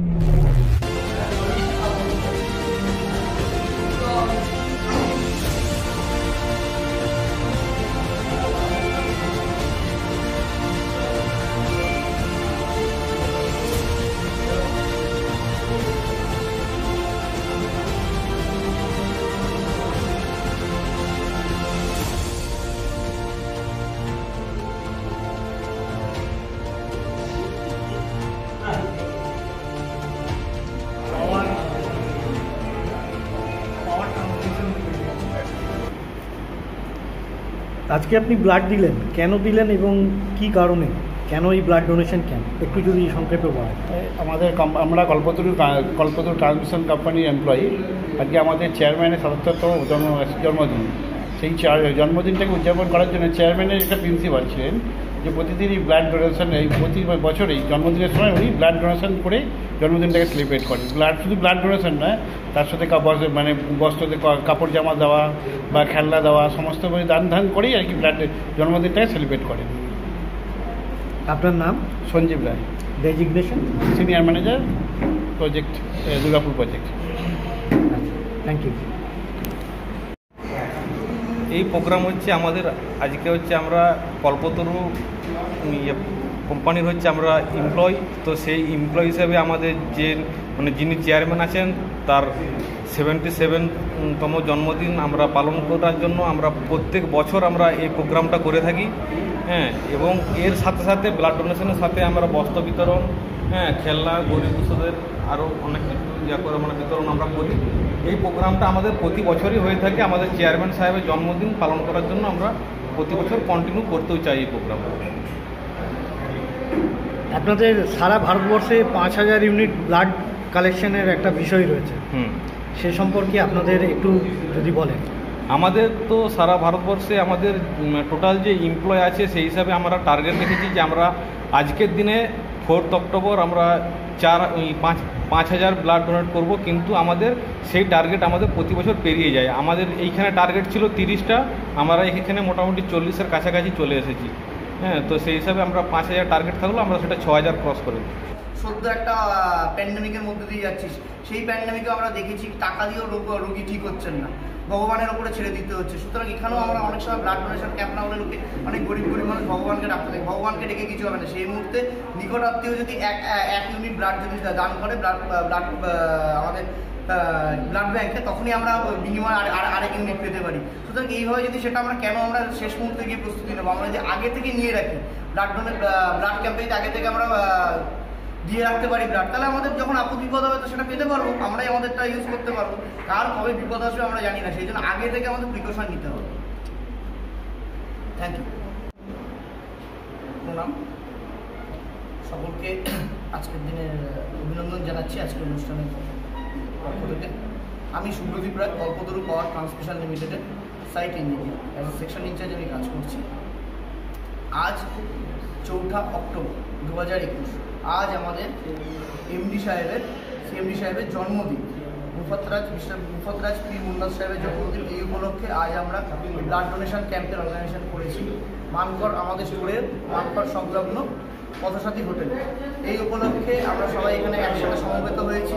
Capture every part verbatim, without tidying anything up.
আজকে আপনি ব্লাড দিলেন, কেন দিলেন এবং কি কারণে, কেন এই ব্লাড ডোনেশন ক্যাম্প একটু যদি সংক্ষেপে বলেন। আমাদের আমরা কল্পতরু কল্পতরু ট্রান্সমিশন কোম্পানির এমপ্লয়ি। আজকে আমাদের চেয়ারম্যানের সাতাত্তরতম জন্ম জন্মদিন। সেই জন্মদিনটাকে উদযাপন করার জন্য চেয়ারম্যানের একটা প্রিন্সিপাল ছিলেন যে প্রতিদিনই ব্লাড ডোনেশন, এই প্রতি বছরেই জন্মদিনের সময় উনি ব্লাড ডোনেশন করে জন্মদিনটাকে সেলিব্রেট করেন। ব্লাড শুধু ব্লাড ডোনেশন নয়, তার সাথে মানে বস্ত্রতে কাপড় জামা দেওয়া বা খেলনা দেওয়া সমস্ত দান ধান করেই আর কি ব্লাড জন্মদিনটাকে সেলিব্রেট করেন। আপনার নাম? Sanjib Roy, designation senior manager, project Durgapur project. Thank you. এই প্রোগ্রাম হচ্ছে আমাদের আজকে হচ্ছে আমরা কল্পতরু কোম্পানির হচ্ছে আমরা এমপ্লয়ি, তো সেই এমপ্লয়ি হিসেবে আমাদের যে মানে যিনি চেয়ারম্যান আছেন তার সেভেন্টি সেভেনতম জন্মদিন আমরা পালন করার জন্য আমরা প্রত্যেক বছর আমরা এই প্রোগ্রামটা করে থাকি। হ্যাঁ, এবং এর সাথে সাথে ব্লাড ডোনেশনের সাথে আমরা বস্ত্র বিতরণ, হ্যাঁ, খেলনা, গরিব দুঃস্থদের আরও অনেক কিছু ইয়া করে মানে বিতরণ আমরা করি। এই প্রোগ্রামটা আমাদের প্রতি বছরই হয়ে থাকে। আমাদের চেয়ারম্যান সাহেবের জন্মদিন পালন করার জন্য আমরা প্রতি বছর কন্টিনিউ করতেও চাই এই প্রোগ্রাম। আপনাদের সারা ভারতবর্ষে পাঁচ হাজার ইউনিট ব্লাড কালেকশনের একটা বিষয় রয়েছে, হুম, সে সম্পর্কে আপনাদের একটু যদি বলেন। আমাদের তো সারা ভারতবর্ষে আমাদের টোটাল যে এমপ্লয় আছে সেই হিসাবে আমরা টার্গেট রেখেছি যে আমরা আজকের দিনে ফোর্থ অক্টোবর আমরা চার পাঁচ পাঁচ হাজার ব্লাড ডোনেট করব, কিন্তু আমাদের সেই টার্গেট আমাদের প্রতি বছর পেরিয়ে যায়। আমাদের এইখানে টার্গেট ছিল তিরিশটা, আমরা এখানে মোটামুটি চল্লিশের কাছাকাছি চলে এসেছি। হ্যাঁ, তো সেই হিসাবে আমরা পাঁচ হাজার টার্গেট থাকলো, আমরা সেটা ছ হাজার ক্রস করে। সদ্য একটা প্যান্ডেমিকের মধ্যে দিয়ে যাচ্ছিস, সেই প্যান্ডেমিকে আমরা দেখেছি টাকা দিয়েও রোগ রোগী ঠিক হচ্ছেন না, ভগবানের ওপরে ছেড়ে দিতে হচ্ছে। সুতরাং এখানেও আমরা অনেক সময় ব্লাড ডোনেশন ক্যাম্প না হলে লোকে অনেক গরিব গরিব মানুষ ভগবানকে ডাকতে থাকে, ভগবানকে ডেকে কিছু হবে না। সেই মুহূর্তে নিকট আত্মীয় যদি এক এক ইউনিট ব্লাড যদি দান করে ব্লাড ব্লাড আমাদের ব্লাড ব্যাঙ্কে, তখনই আমরা বিনিময়ে আরেক ইউনিট পেতে পারি। সুতরাং এইভাবে যদি সেটা আমরা কেন আমরা শেষ মুহূর্তে গিয়ে প্রস্তুতি নেবো, আমরা যদি আগে থেকে নিয়ে রাখি ব্লাড ডোনেট ব্লাড ক্যাম্পে যদি আগে থেকে আমরা দিয়ে রাখতে পারি ব্লাড, তাহলে আমাদের যখন আপদ বিপদ হবে তো সেটা পেতে পারবো, আমরাই আমাদেরটা ইউজ করতে পারবো। কার কবে বিপদ আসবে আমরা জানি না, সেই জন্য আগে থেকে আমাদের প্রিকশন নিতে হবে। Thank you. প্রণাম সকলকে, আজকের দিনে অভিনন্দন জানাচ্ছি আজকের অনুষ্ঠানের পক্ষ থেকে। আমি সুব্রদীপ রায়, কল্পতরু পাওয়ার ট্রান্সমিশন লিমিটেডের site engineer, as a section incharge আমি কাজ করছি। আজ চৌঠা অক্টোবর দু হাজার একুশ, আজ আমাদের এমডি সাহেবের সিএমডি সাহেবের জন্মদিন, মুফতরাজ মিস্টার মুফতরাজ পি মুন্নাজ সাহেবের জন্মদিন। এই উপলক্ষে আজ আমরা ব্লাড ডোনেশন ক্যাম্পের অর্গানাইজেশন করেছি মানকর আমাদের স্টোরের মানকর সংলগ্ন পথসাথী হোটেল। এই উপলক্ষে আমরা সবাই এখানে একসাথে সমবেত হয়েছি।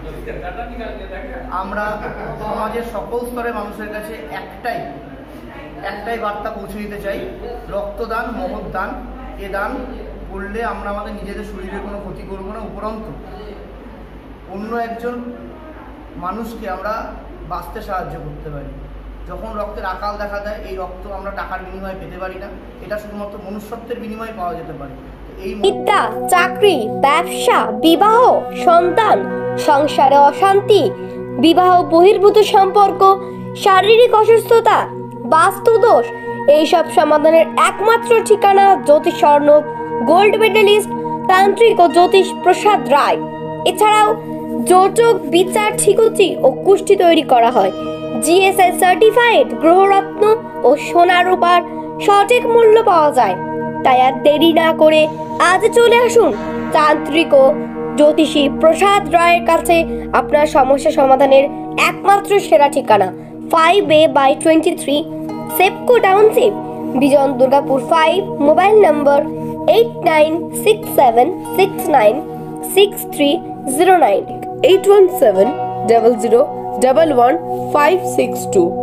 আমরা সমাজের সকল স্তরের মানুষের কাছে একটাই একটাই বার্তা পৌঁছে দিতে চাই, রক্তদান মহৎ দান। এ দান করলে আমরা আমাদের নিজেদের শরীরের কোনো ক্ষতি করবো না, উপরন্তু অন্য একজন মানুষকে আমরা বাঁচতে সাহায্য করতে পারি। যখন রক্তের আকাল দেখা দেয়, এই রক্ত আমরা টাকার বিনিময়ে পেতে পারি না, এটা শুধুমাত্র মনুষ্যত্বের বিনিময়ে পাওয়া যেতে পারে। এই বিদ্যা, চাকরি, ব্যবসা, বিবাহ, সন্তান, সংসারে অশান্তি, বিবাহ বহির্ভূত সম্পর্ক, শারীরিক অসুস্থতা, বাস্তুদোষ, এইসব সমাধানের একমাত্র ঠিকানা জ্যোতিষ স্বর্ণব গোল্ড মেডেলিস্ট তান্ত্রিক ও জ্যোতিষ প্রসাদ রায়। এছাড়াও যোজক, বিচার, ঠিকুচি ও কুষ্টি তৈরি করা হয়। জিএসআই সার্টিফাইড গ্রহরত্ন ও সোনা রূপার সঠিক মূল্য পাওয়া যায়। তাই আর দেরি না করে আজ চলে আসুন তান্ত্রিক ও জ্যোতিষী প্রসাদ রায়ের কাছে। আপনার সমস্যা সমাধানের একমাত্র সেরা ঠিকানা five A by twenty three Sepco township, Bijan Durgapur five. Mobile number eight nine six seven six nine six three zero nine, eight one seven double zero double one five six two.